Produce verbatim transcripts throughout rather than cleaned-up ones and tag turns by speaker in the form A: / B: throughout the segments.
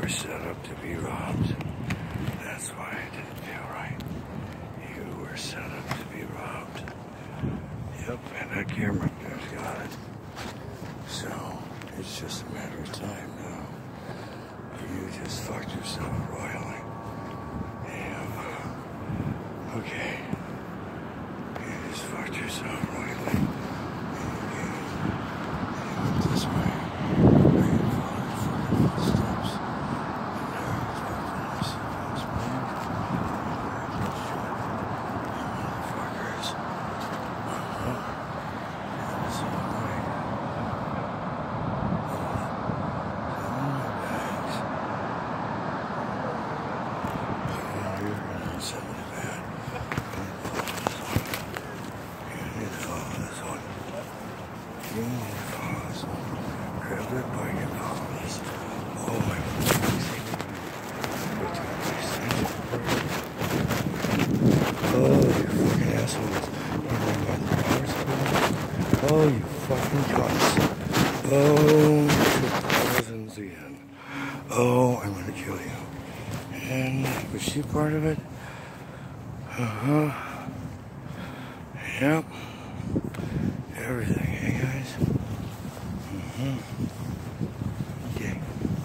A: were set up to be robbed. That's why it didn't feel right. You were set up to be robbed. Yep, and that camera got it. So, it's just a matter of time now. You just fucked yourself royally. Yeah. Okay. You just fucked yourself royally. Okay. You went this way. Waiting for the fucking footsteps. And now you're talking to myself. It's me. You motherfuckers. Uh-huh. Yeah, that's all right. Oh, you fucking cunts. Oh, thousands again. Oh, I'm gonna kill you. And was she part of it? Uh-huh. Yep. Everything, hey guys? Mm-hmm. Okay.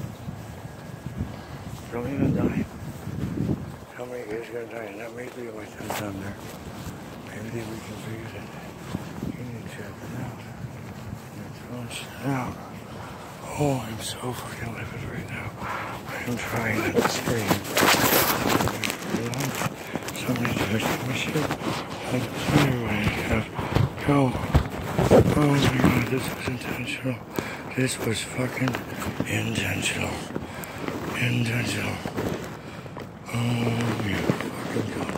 A: Don't even die. How many guys are gonna die? And that may be like that down there. Maybe we can figure it. You need to check it out. You're throwing shit out. Oh, I'm so fucking livid right now. I am trying not to scream. You know? Somebody touched my shit. Like, anyway, have go. Oh my god, this was intentional. This was fucking intentional. Intentional. Oh, you fucking god.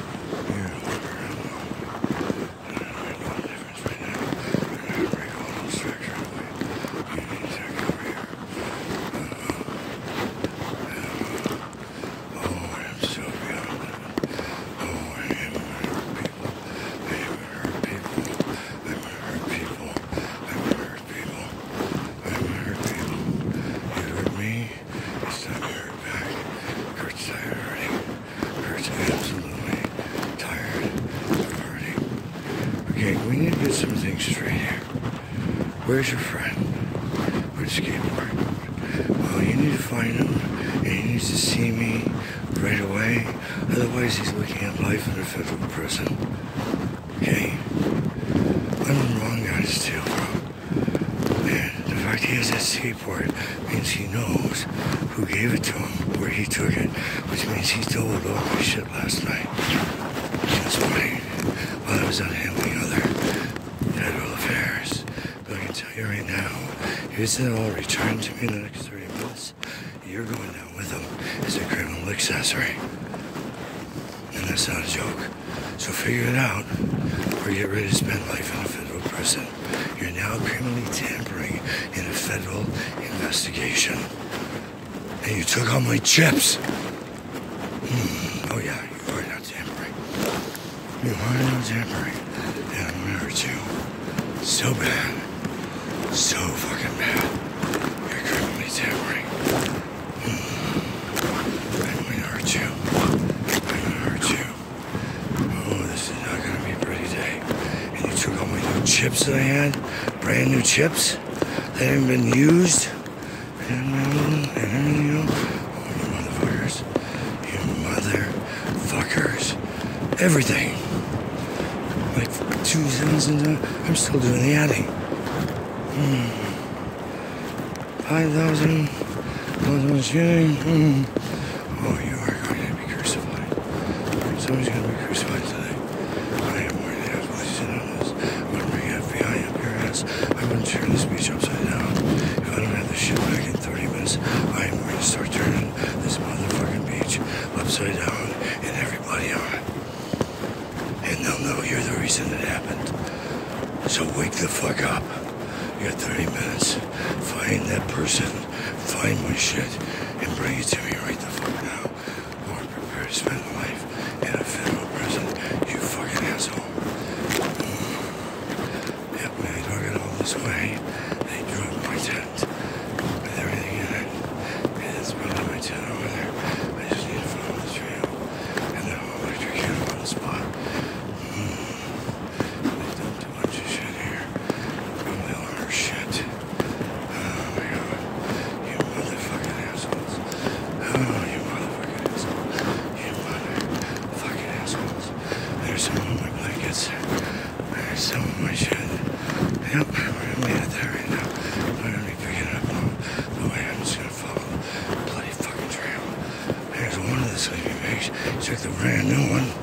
A: Okay, we need to get some things straight here. Where's your friend? Where's the skateboard? Well, you need to find him, and he needs to see me right away. Otherwise, he's looking at life in a federal prison. Okay? I'm the wrong guy to steal from. And the fact he has that skateboard means he knows who gave it to him, where he took it, which means he told all my shit last night. That's why. While I was out handling other federal affairs. But I can tell you right now, if it's not all returned to me in the next thirty minutes, you're going down with him as a criminal accessory. And that's not a joke. So figure it out, or get ready to spend life in a federal prison. You're now criminally tampering in a federal investigation. And you took all my chips. Hmm. Oh yeah, you are not tampering. You are not tampering, and I'm gonna hurt you so bad, so fucking bad. You're criminally tampering. Mm. I'm gonna hurt you. I'm gonna hurt you. Oh, this is not gonna be a pretty day. And you took all my new chips that I had, brand new chips that haven't been used, and, and everything else. Oh, you motherfuckers. You motherfuckers. Everything. Like two seconds into I'm still doing the adding. Hmm. Five thousand. One shilling. Hmm. Oh, you are going to be crucified. Somebody's going to be crucified today. I am worried that I sit on this. I'm going to bring F B I up your ass. I'm going to turn this beach upside down. If I don't have this shit back in thirty minutes, I am going to start turning this motherfucking beach upside down and everybody on it. And they'll know you're the reason it happened. So wake the fuck up. You got thirty minutes. Find that person, find my shit, and bring it to me right the fuck now. Or prepare to spend life in a federal prison, you fucking asshole. Mm. Yep, when I drug it all this way, they drug my tent with everything in it. And it's probably my bags. He took the brand new one.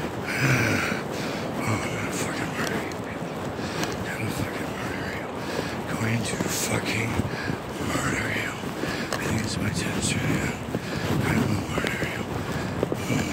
A: Oh, I'm gonna fucking murder you, people. I'm gonna fucking murder you. Going to fucking murder you. I think it's my tennis right now. I will murder you. Mm.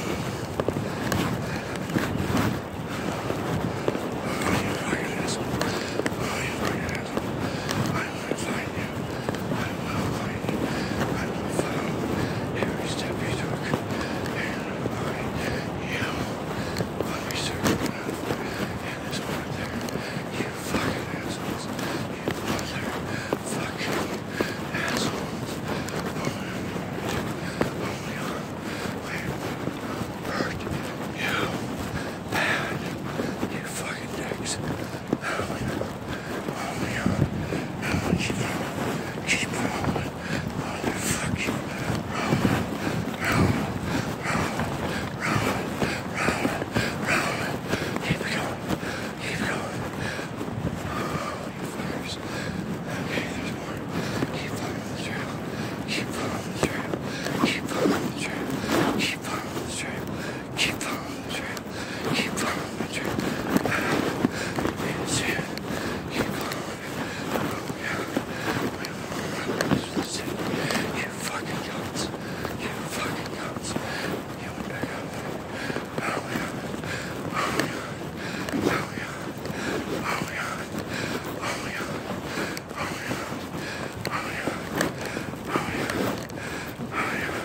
A: Oh, you fucking asshole. Oh, you fucking asshole. I'm gonna find you. I will find you. I will follow every step you took. And I'll find you. I'll be certain enough. And there's one there. You fucking assholes. You mother fucking assholes. Oh, my God. I hurt you bad. You fucking dicks. Oh, my God. Oh, my God. Oh, keep on. Keep on. Motherfucking rolling. Rolling. Rolling. Rolling. Rolling. Keep it going. Keep it going. Oh, you fuckers. Okay, there's more. Keep following the trail. Keep following the trail. Keep following the trail. Keep following the trail. Keep following the trail. Keep following the trail. Yes, yeah. Keep following it. Oh, yeah. We will run this with the city. You fucking cunts. You fucking cunts. You went back out there. Oh, yeah. Oh, yeah. Oh, yeah. Oh, yeah. Oh, yeah. Oh, yeah. Oh, yeah. Oh, yeah. Oh, yeah.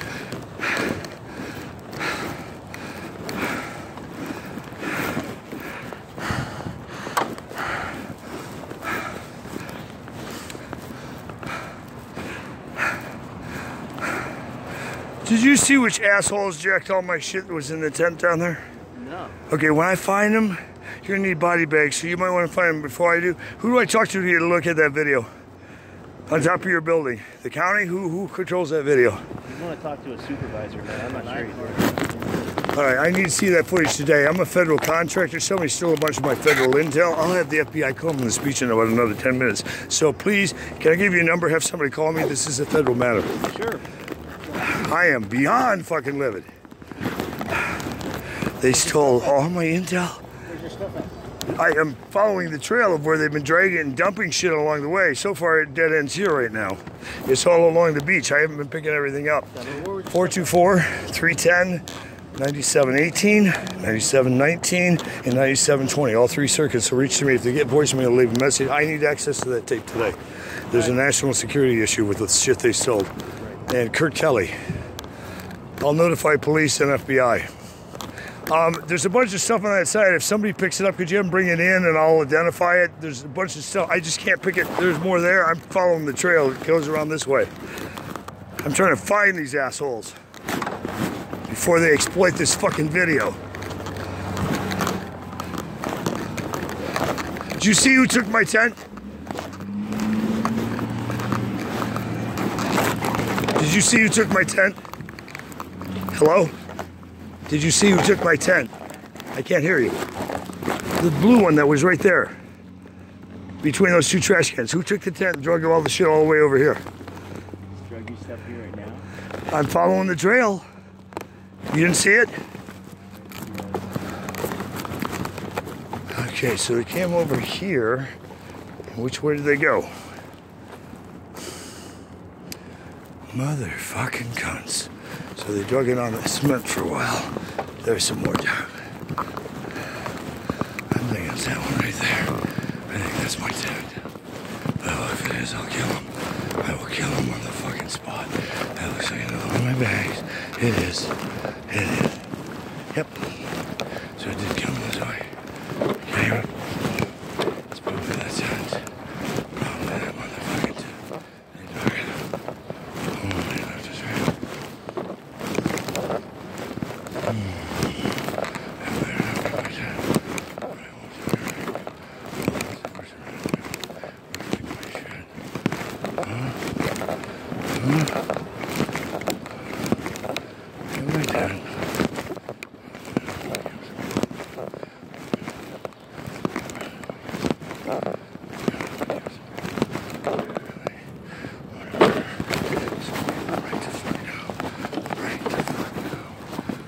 A: Did you see which assholes jacked all my shit that was in the tent down there?
B: No.
A: Okay, when I find them, you're gonna need body bags, so you might want to find them before I do. Who do I talk to to look at that video? On top of your building? The county? Who who controls that video?
B: You want to talk to a supervisor, man. I'm not sure he's there.
A: All right, I need to see that footage today. I'm a federal contractor. Somebody stole a bunch of my federal intel. I'll have the F B I come in the speech in about another ten minutes. So please, can I give you a number? Have somebody call me. This is a federal matter.
B: Sure.
A: I am beyond fucking livid. They stole all my intel.
B: Where's your stuff at?
A: I am following the trail of where they've been dragging and dumping shit along the way. So far, it dead ends here right now. It's all along the beach. I haven't been picking everything up. four two four, three one zero, nine seven one eight, nine seven one nine, and nine seven two zero. All three circuits will reach to me. If they get voicemail, leave a message. I need access to that tape today. There's a national security issue with the shit they stole. And Kurt Kelly. I'll notify police and F B I. Um, there's a bunch of stuff on that side. If somebody picks it up, could you have them bring it in and I'll identify it? There's a bunch of stuff. I just can't pick it. There's more there. I'm following the trail. It goes around this way. I'm trying to find these assholes before they exploit this fucking video. Did you see who took my tent? Did you see who took my tent? Hello? Did you see who took my tent? I can't hear you. The blue one that was right there. Between those two trash cans. Who took the tent and drug all the shit all the way over here?
B: Drug you stuff here right now?
A: I'm following the trail. You didn't see it? Okay, so they came over here. Which way did they go? Motherfucking cunts. So they dug it on the cement for a while. There's some more down. I'm thinking it's that one right there. I think that's my tent. Well, if it is, I'll kill him. I will kill him on the fucking spot. That looks like another one of my bags. It is. It is. Yep. So I did kill him this way. Okay. It's probably that tent. Probably that motherfucking tent. They dug it. Oh, they left us right. Hmm. I better not get my tent. I won't do it. Where's my shit? Huh? Huh? Get my tent. Right the fuck now. Right the fuck now.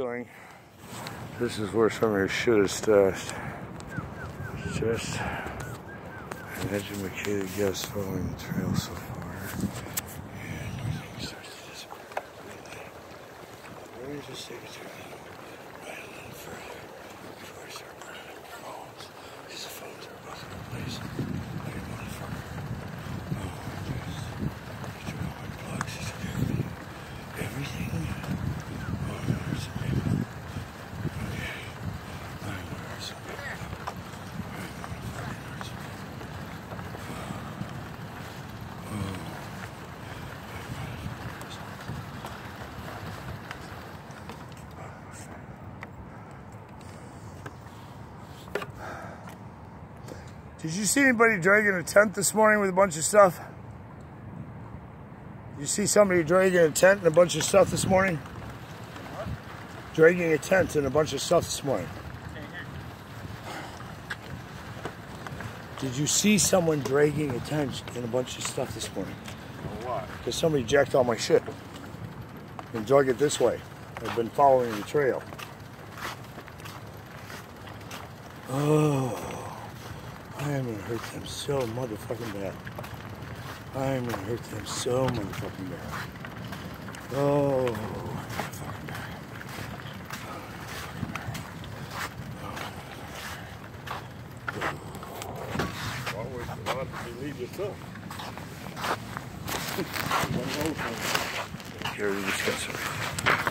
A: feeling. This is where some of your shit is stashed. It's just an educated guess following the trail so far. And everything starts to disappear. Let me just take it to right a little further before I start running up the phones. These phones are both in place. Like a motherfucker. Oh, just get through all my plugs. Just everything. Everything. Oh, no, there's some paper. Okay. I know there's some paper. I know fucking there's some paper. Oh. Oh. Did you see anybody dragging a tent this morning with a bunch of stuff? Did you see somebody dragging a tent and a bunch of stuff this morning? What? Dragging a tent and a bunch of stuff this morning. Did you see someone dragging a tent and a bunch of stuff this morning?
B: What?
A: Because somebody jacked all my shit and drug it this way. I've been following the trail. Oh. I am gonna hurt them so motherfucking bad. I am gonna hurt them so motherfucking bad. Oh, motherfucking bad.
B: Always a lot to believe yourself.
A: Here, we discuss everything.